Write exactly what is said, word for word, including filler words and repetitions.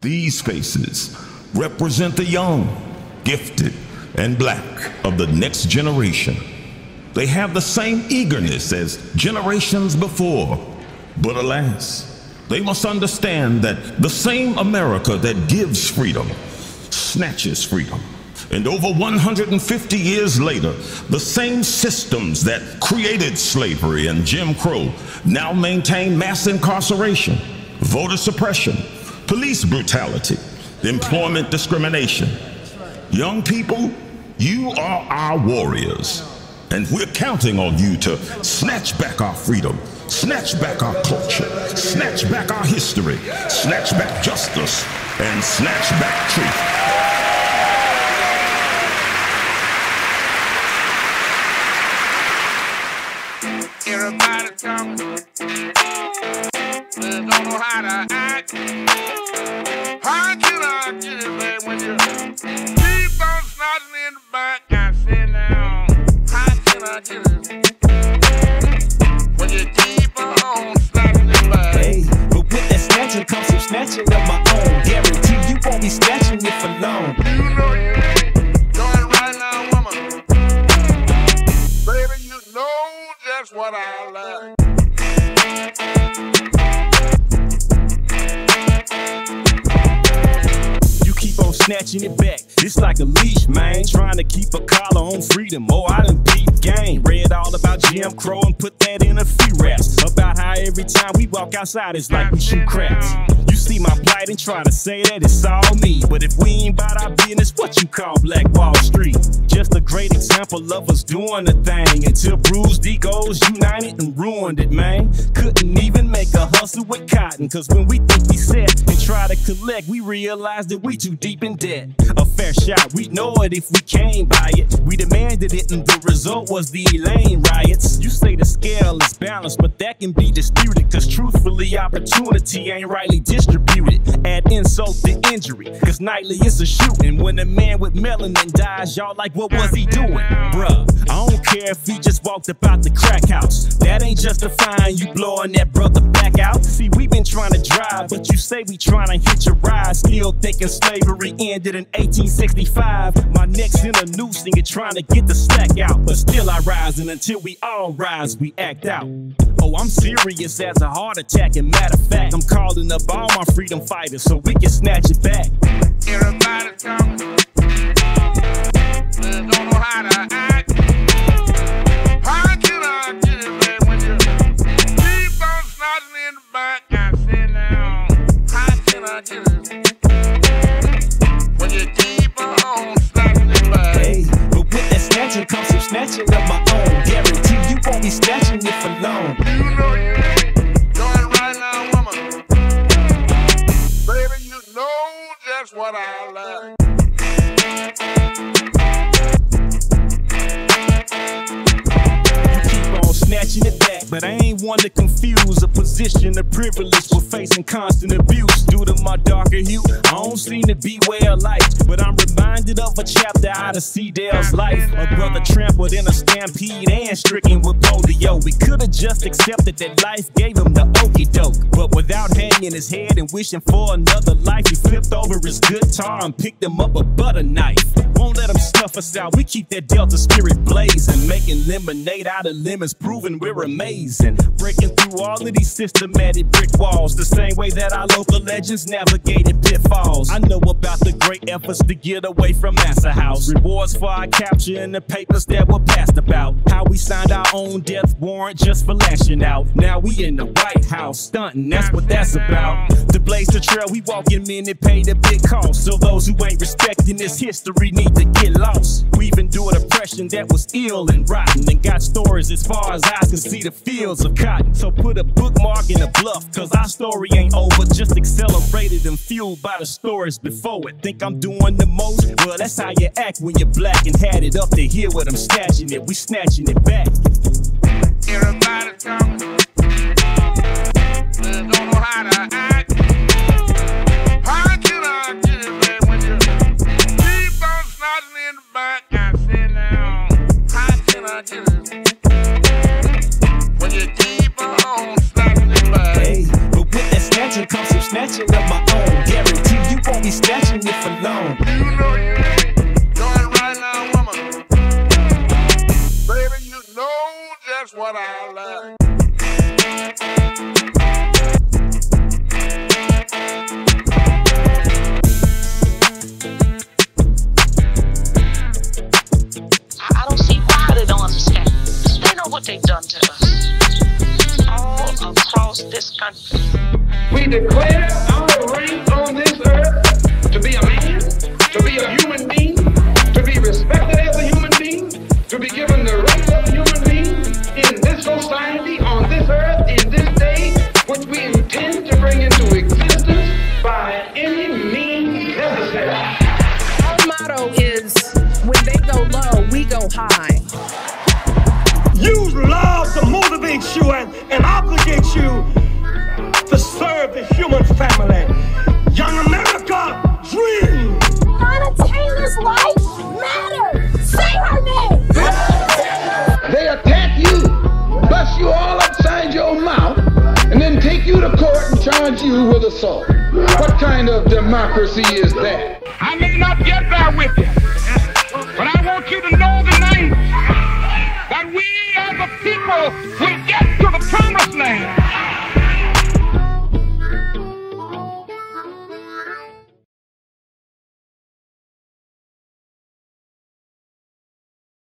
These faces represent the young, gifted, and black of the next generation. They have the same eagerness as generations before, but alas, they must understand that the same America that gives freedom snatches freedom. And over one hundred fifty years later, the same systems that created slavery and Jim Crow now maintain mass incarceration, voter suppression, police brutality, employment discrimination. Young people, you are our warriors, and we're counting on you to snatch back our freedom, snatch back our culture, snatch back our history, snatch back justice, and snatch back truth. Everybody talking, they don't know how to act. How can I get it back when you keep on snotting in the back? I say now, how can I get it when you keep on snotting in the back? Hey, but with that snatching comes some snatching of my own. Guarantee you won't be snatching it for long. You know you ain't doing right now, woman. Baby, you know just what I like. You keep on snatching it back. It's like a leash, man. Trying to keep a collar on freedom. Oh, I done beat game. Read all about Jim Crow and put that in a few raps. About how every time we walk outside, it's like we shoot craps. You see my plight and try to say that it's all me. But if we ain't about our business, what you call Black Wall Street? Just a great example of us doing the thing until bruised egos united and ruined it, man. Couldn't even make a hustle with cotton, cause when we think we set and try to collect, we realize that we too deep in debt. A fair shot, we know it if we came by it. We demanded it and the result was the Elaine riots. You say the scale is balanced, but that can be disputed, cause truthfully opportunity ain't rightly distributed. Add insult to injury, cause nightly it's a shooting. When a man with melanin dies, y'all like, what was he doing? Bruh, I don't care if he just walked about the crack house. That ain't justifying you blowing that brother back out. See, we been trying to drive, but you say we trying to hitch a ride. Still thinking slavery ended in eighteen sixty-five. My neck's in a noose and you're trying to get the slack out. But still I rise, and until we all rise, we act out. Oh, I'm serious as a heart attack, and matter of fact, I'm calling up all my freedom fighters so we can snatch it back. Everybody talking, they don't know how to act. How can I get it back when you keep on snotting in the back? I say now, how can I get it when you keep on snotting in the back? Hey, but with that snatching comes some snatching of my own. Guarantee you won't be snatching it for long. You know you ain't doing right now, woman. Baby, you know just what I like. Snatching it back, but I ain't one to confuse a position of privilege for facing constant abuse due to my darker hue. I don't seem to be well liked, but I'm reminded of a chapter out of Seedale's life. A brother trampled in a stampede and stricken with polio. We could've just accepted that life gave him the okey doke, but without hanging his head and wishing for another life, he flipped over his guitar and picked him up a butter knife. Won't let him snuff us out. We keep that Delta spirit blazing, making lemonade out of lemons, proving we're amazing. Breaking through all of these systematic brick walls, the same way that our local legends navigated pitfalls. I know about the great efforts to get away from Massa House, rewards for our capture in the papers that were passed about, how we signed our own death warrant just for lashing out. Now we in the White House stunting, that's what that's about. To blaze the trail, we walking men that paid a big cost, so those who ain't respecting this history need to get lost. We've endured oppression that was ill and rotten, and got stories as far as eyes can see the fields of cotton. So put a bookmark in a bluff, cause our story ain't over, just accelerated and fueled by the stories before it. Think I'm doing the most? Well, that's how you act when you're black and had it up to here with them snatching it. We snatching it back. Everybody talking, they don't know how to act. How can I get it back when you keep on snotting in the back? I say now, how can I get it when you keep on snotting in the back? Hey, but with that snatching comes some snatching of my own. Guarantee you be snatching it for long. You know you ain't doing right now, woman. Baby, you know just what I like. I don't see why they don't understand. They know what they've done to us. All across this country. We declare our right on this earth to be a man, to be a human being, to be respected as a human being, to be given the rights of a human being in this society, on this earth, in this day, which we intend to bring into existence by any means necessary. Our motto is, when they go low, we go high. Use love to motivate you and, and obligate you to serve the human family. Young America, dream! Donna Taylor's life matters! Say her name! They attack you, bust you all upside your mouth, and then take you to court and charge you with assault. What kind of democracy is that? I mean,